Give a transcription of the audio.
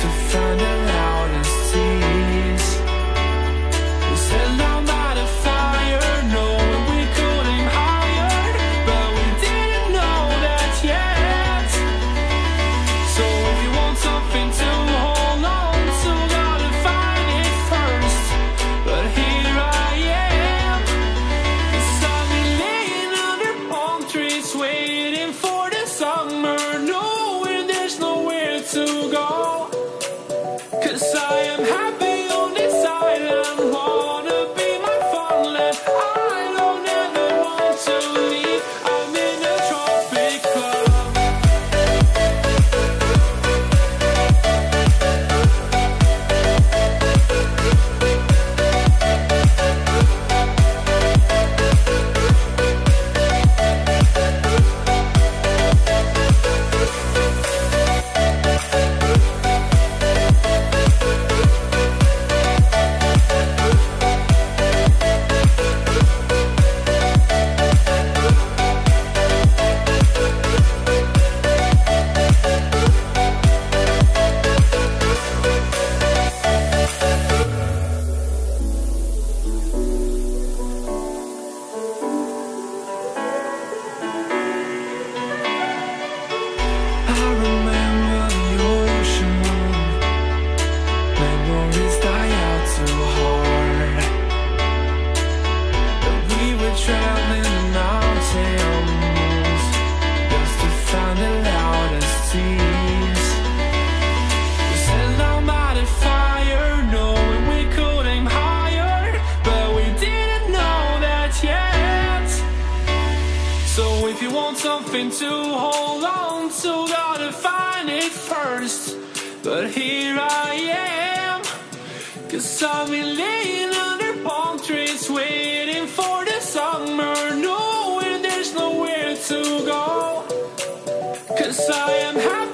to find the loudest tease. We set down by the fire, knowing we could aim higher, but we didn't know that yet. So if you want something to hold on to, gotta find it first. But here I am, 'cause I've been laying under palm trees, waiting for the summer, knowing there's nowhere to go. 'Cause I am happy on this island, wanna be my farmland. I don't ever want to leave, I'm in a tropic club. I remember the ocean moon. Memories die out too hard. But we were traveling the mountains just to find the loudest tease. We sat down by the fire, knowing we could aim higher, but we didn't know that yet. So if you want something to hold on to, gotta find it first. But here I am, 'cause I've been laying under palm trees, waiting for the summer, knowing there's nowhere to go. 'Cause I am happy